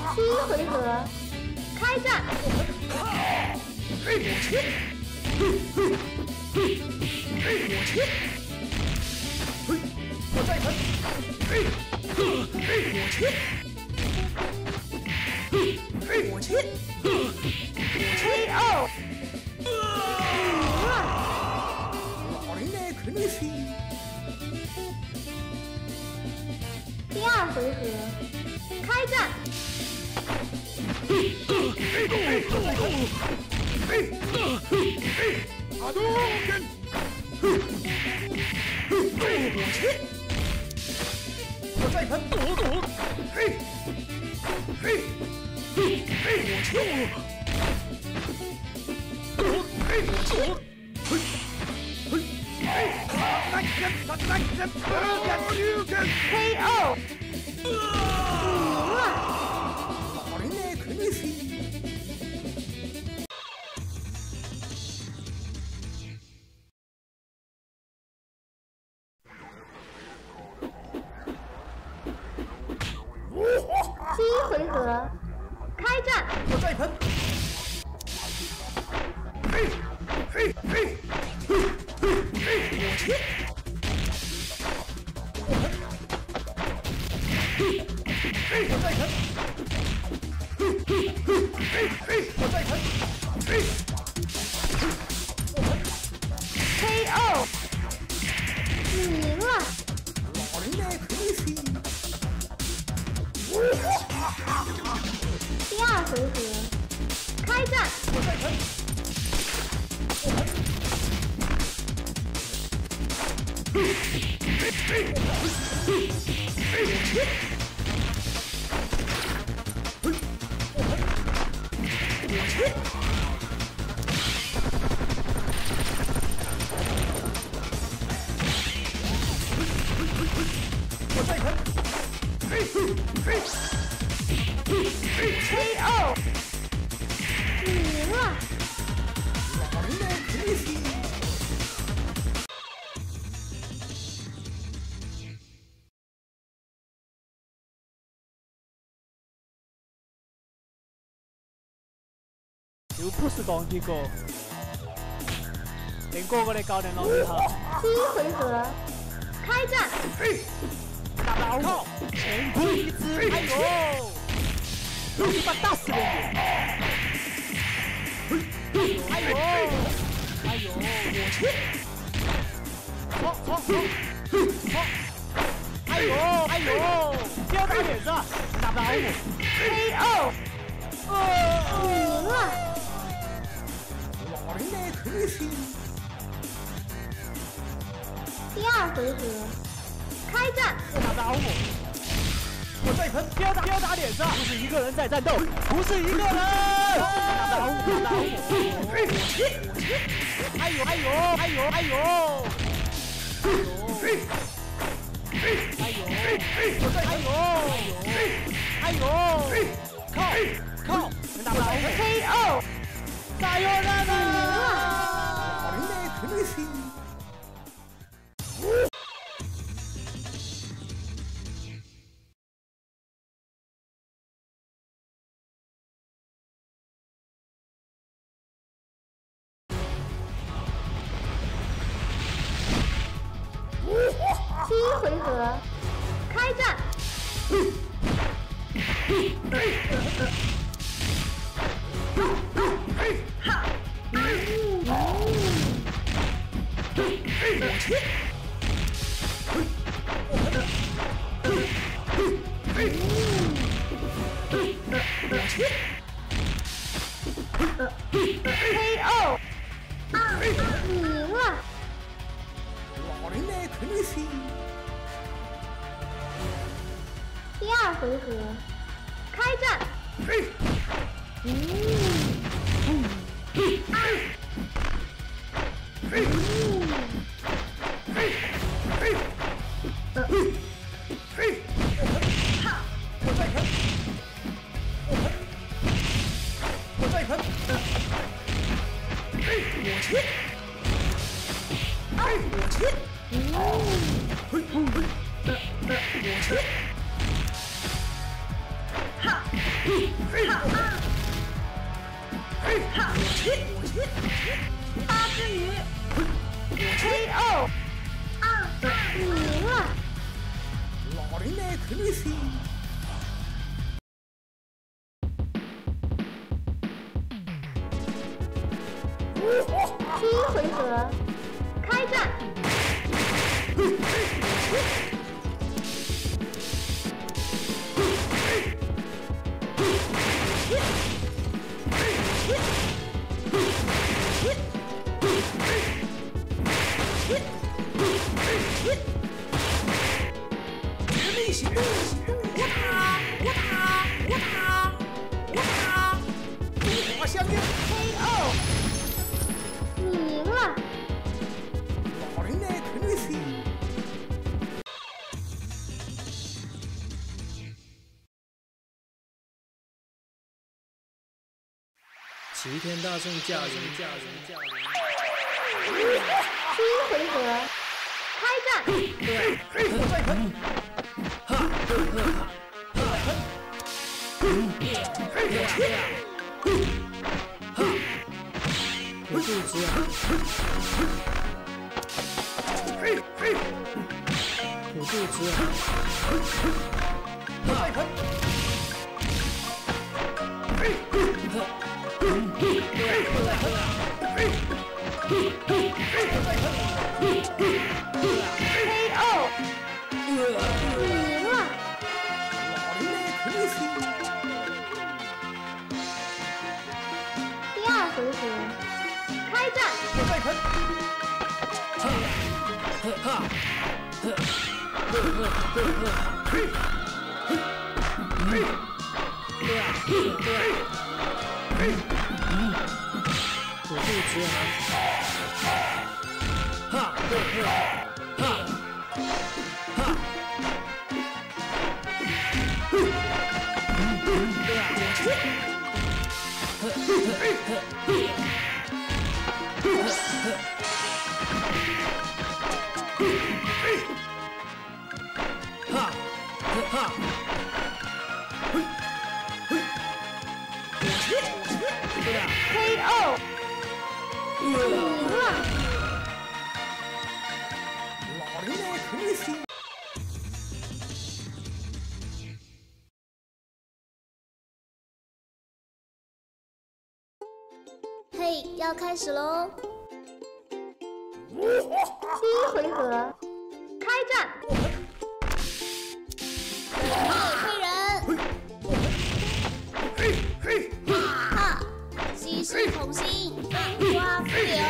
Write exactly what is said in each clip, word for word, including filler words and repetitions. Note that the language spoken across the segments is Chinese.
第一回合，开战！ 嘿，我切！嘿，嘿，嘿，嘿，我切！嘿，我再喷！嘿，嘿，我切！嘿，嘿，我切！ K O。 老人呢，肯定是。 第二回合，开战！ 嘿，嘿，嘿，嘿，嘿，嘿，阿东根！嘿，嘿，我切！我再喷！嘿，嘿，嘿，嘿，我切！嘿，我切！嘿，嘿，嘿，来人，来人，来人 K O。你赢了。 老人呢，肯定是。 第一回合，开战！ 我再喷！嘿，嘿，嘿，嘿，嘿，嘿，我切！我喷！嘿，嘿，我再喷！嘿，嘿，嘿，嘿，我再喷！嘿，我喷 K O。你赢了。 老人呢，肯定是。 第二回合，开战！ 我再喷！我喷！嘿，嘿，嘿，嘿，嘿，我切！嘿，我喷！我切！我再喷！嘿，嘿，嘿，嘿 K O。你赢了。 老人呢，肯定是。 又不是讲这个，连个个的教练老师好。 第一回合，开战！ 嘿， 大刀靠，前推一支，哎呦，有一把打死人！哎呦，哎呦，我去！冲冲冲！冲！哎呦，哎呦，不要打脸子，打不到我。 K O。你赢了。 老人呢，肯定是。 第二回合，开战！ 打不到我。 我再喷！ 不要打，不要打脸子，不是一个人在战斗，不是一个人。打不到我，打不到我。 嘿，我切！我切！ 哎呦，哎呦，哎呦，哎呦！ 嘿，嘿， 哎呦， 嘿，嘿，我再哎喷！ 呦， 嘿， 哎呦， 嘿， 靠靠，能打不到我。 K O。 加油，蛋蛋！ 老人呢，肯定是。 第一回合，开战！K O。你赢了。 老人呢，肯定是。 第二回合，开战！ 嘿， 嗯， 嘿，嘿，嘿，嘿，嘿，嘿，我再喷！我喷！我再喷！嘿，我切！嘿，我切！嘿，嘿，我切！哈！ 八只鱼 K O 啊，你赢了。 老人来肯定是。 第一回合，开战。 我打！我打！我打！我打！中华香烟 K O 你赢了。 老人来肯定是。 齐天大圣驾临驾临驾临！ 第一回合，开战。 我再喷！ 哈！哈！我肚子啊！我肚子啊！ 我再喷！ K O 你赢了。 老人来肯定是。 第二回合，开战。 我再喷！ 哈！哈！我肚子啊！哈！哈！哈！哈！哈！ K O 你赢了。 老人来肯定是。 嘿，要开始喽！第一回合，开战！月贵人，哈！稀释同心，分瓜浮流，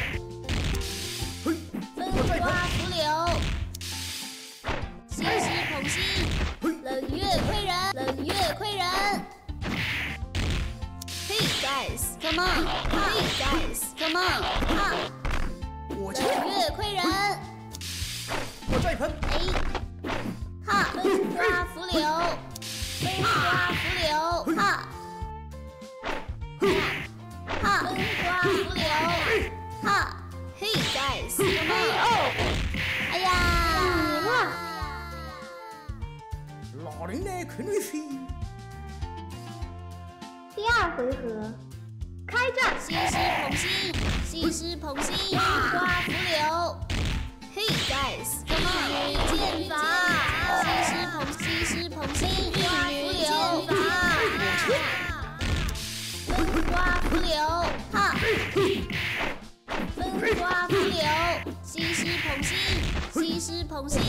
分瓜浮流，稀释同心，冷月贵人，冷月贵人。Hey guys, come on! Hey guys, come on! 哈！ 我冷月贵人， 我再喷！ 哎，哈！分瓜浮流，分瓜浮流，哈！哈！分瓜浮流，哈 ！Hey guys, come on! 哎呀，你赢了！ 老人来肯定是。 第二回合，开战！稀释捧心，稀释捧心，瓜浮流。Hey guys, come on！ 女剑法，稀释捧，稀释捧心，瓜浮流。分瓜浮流，哈！分瓜浮流，稀释捧心，稀释捧心，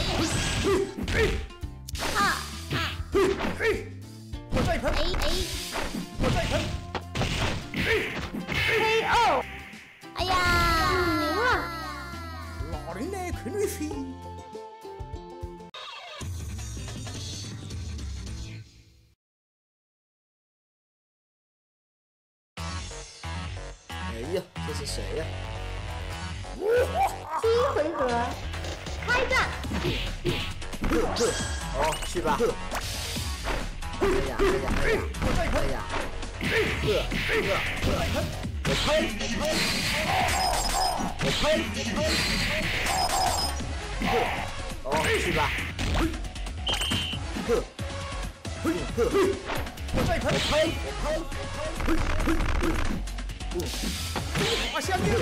哈！哈！ 我再喷！ 哎哎！ 我再喷 ！K O 哎呀，你赢了！ 老人来肯定是。 哎呀，这是谁呀？ 第一回合，开战！ 哦，去吧。哎呀，哎呀，哎呀，哎呀！呵，呵，呵，我喷，我喷，呵，哦，去吧。呵，呵，呵， 我再喷，喷，喷，喷，喷，喷，我下面，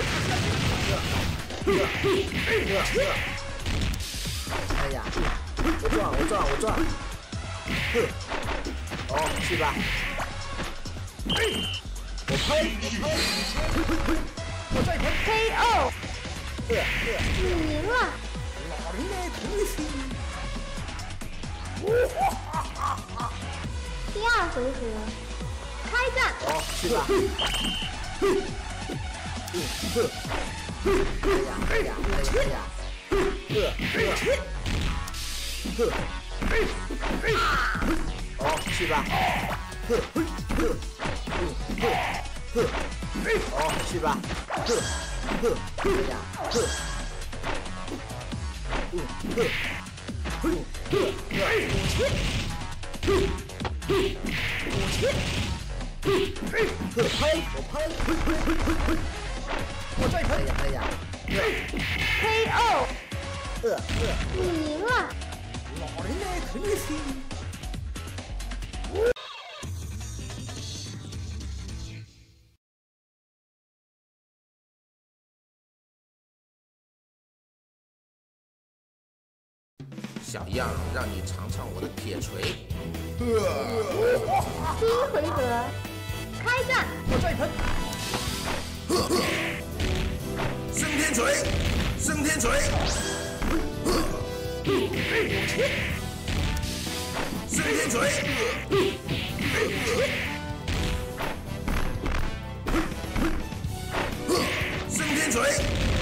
下面，哎呀，我撞，我撞，我撞，哼，哦，去吧，我喷，我喷，我再喷 K O， 呵呵， 你赢了。 老人的同心。 第二回合，开战！ 哦，去吧。哎呀，哎呀，哎呀，呵，呵，呵，哦，去吧。呵，呵，呵，呵，哦，去吧。呵，呵，哎呀，呵，嗯，呵，呵，呵，呵，我去。嘿，呵，喷，我喷，喷喷喷喷喷，我再喷，哎呀，哎呀 K O， 呵呵， 你赢了。 老人的同心。 小样，让你尝尝我的铁锤。 第一回合，开战！ 我再喷。 升天锤，升天锤。升天锤。升天锤。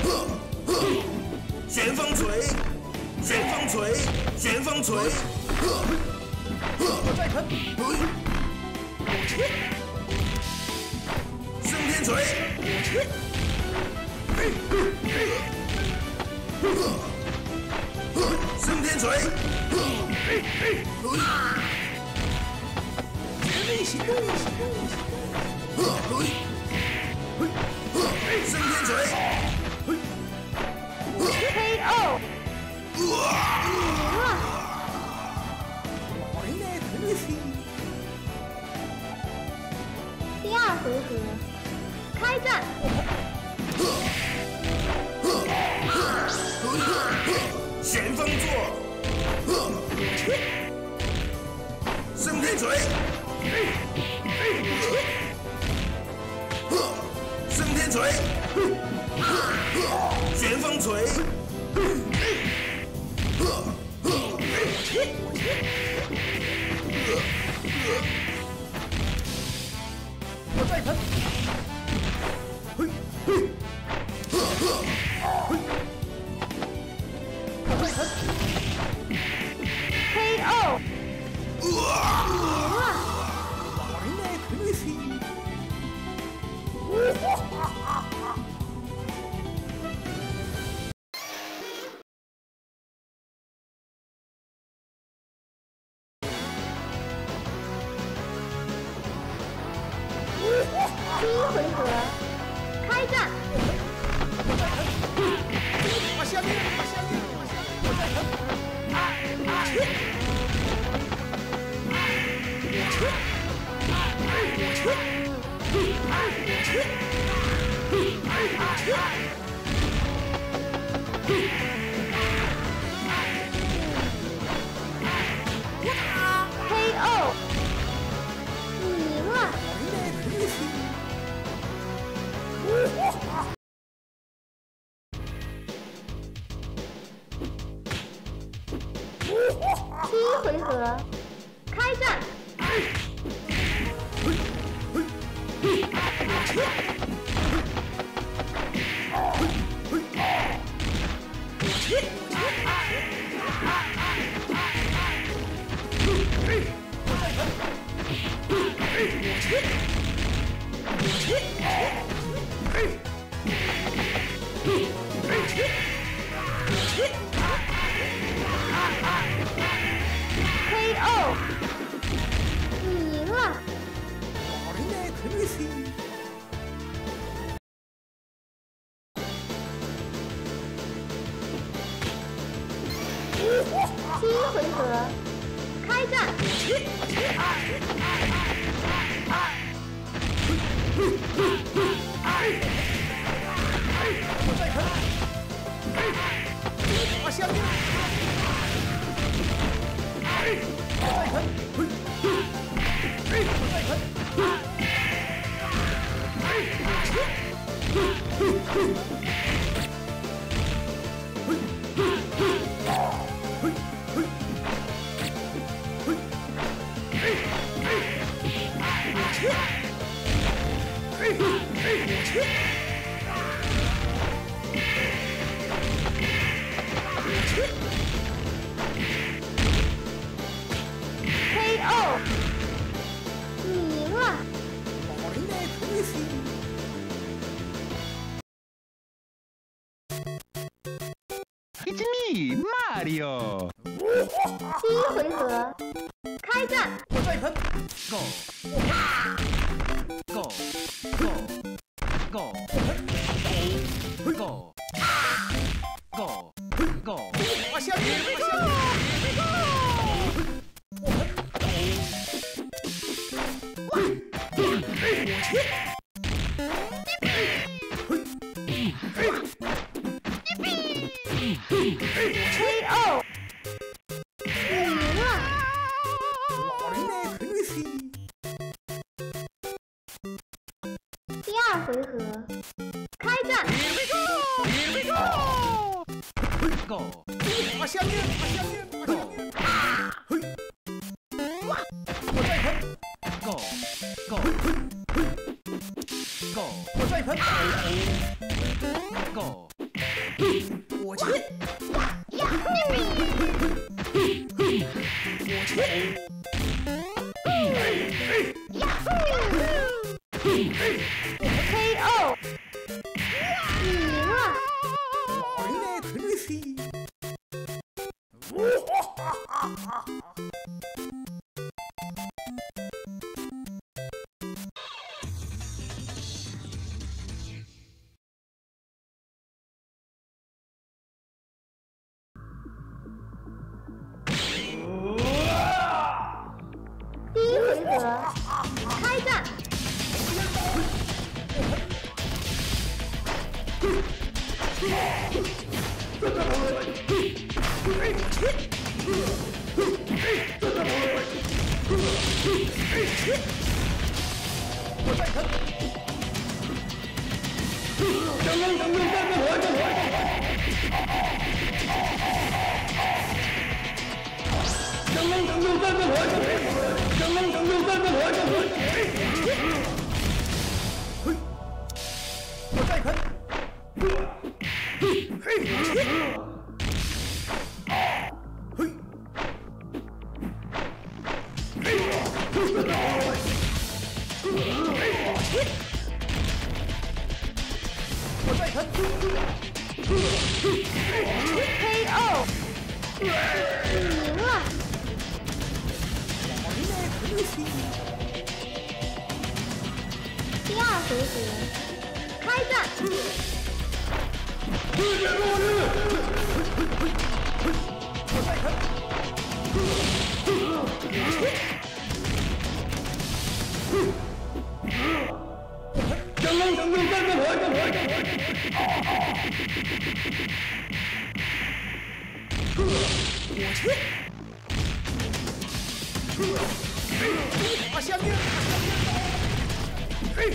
旋风锤。旋风锤，旋风锤， 我再喷， 升天锤，升天锤， 绝命行动， 升天锤 ，K O。你赢了。 老人的同心。 第二回合，开战！ 旋风座，升天锤，升天锤，旋风锤。 我再喷，嘿，嘿，我再喷 ，K O， 你赢了。 老人的同心。 第一回合，开战！ 我下面，我下面，我下面，我再喷。 K O， 你赢了。第一回合，开战！K O， 你赢了。 老人的同心。 第一回合，开战！ K O， 你赢了。 It's me, Mario. 第一回合，开战！ 我再喷。 Go. Go. Go. Go. Go. Go. Go. 我下面，我下面。 K O， 你赢了。第二回合，开战！ Go. 我下面，我下面，我下面。我再喷。 Go. Go. Go. 我再喷。 Go. 我切。我切。 K O， 你赢了。 第一回合，开战！ 我再喷。等等等等等等我等我。等等等等等等我等我。等等等等等等我等我。嘿，我再喷。嘿，嘿，嘿。 我再喷 K O， 你赢了。第二回合，开战！ 我再喷。等等等等等等我等我等我。我切！我下面，嘿！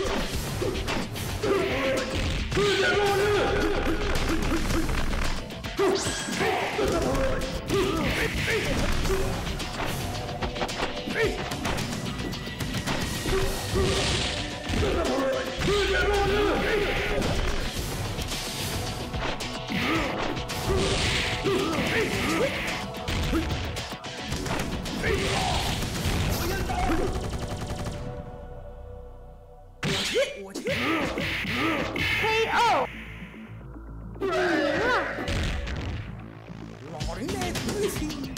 嘿！ 我切 ！K O， 你赢了。 老人来推行。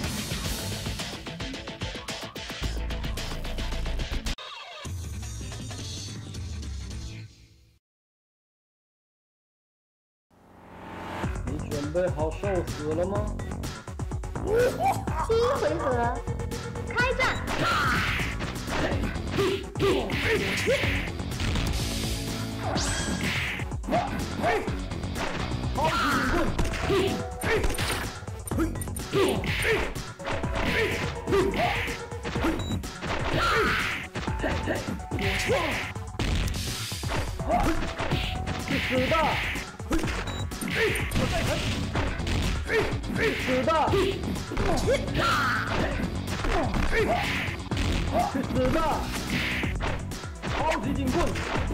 你准备好受死了吗？ 第一回合，开战！ 嘿！ 是死的。我再疼。死的。是死的。超级警棍。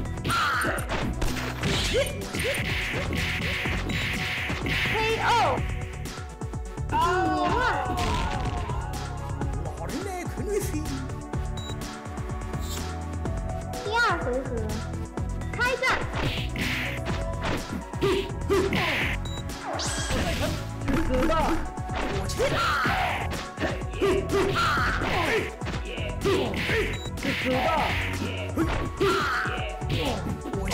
K O。赢了。 老人呢，肯定是。 第二回合，开战。 是死的。 我去。 是死的。 我去。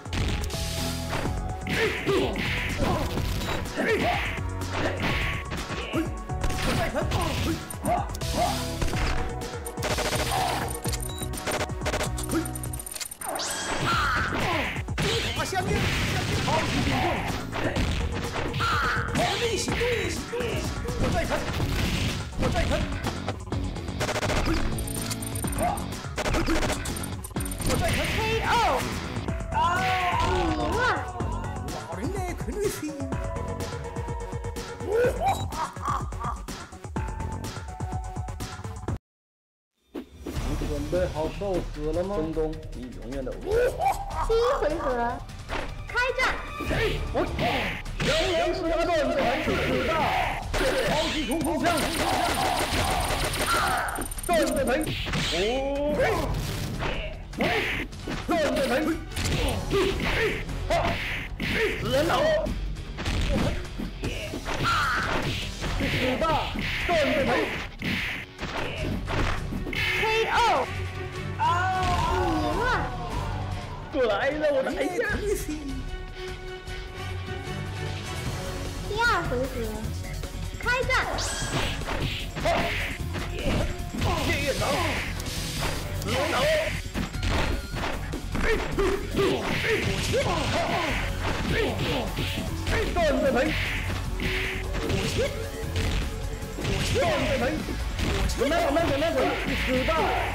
我再疼。中华香烟，超级警棍。好逆行，逆行，我再疼，我再疼。我再疼。 K O。赢了。 老人呢，肯定是。 你准备好受死了吗？东东，你永远的。 第一回合，开战。 我杨洋是阿段子还是死的？超级冲锋枪。段子赔。哦。段子赔。死人头。是死的。段子赔。 K O。赢了。 来了，我的哎呀！ 第二回合，开战。 夜夜长，死人头。段子赔。段子赔。怎么怎么怎么怎么死的？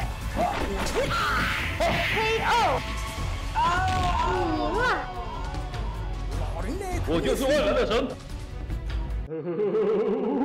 K O。赢了。 老人呢？ 我就是万能的神。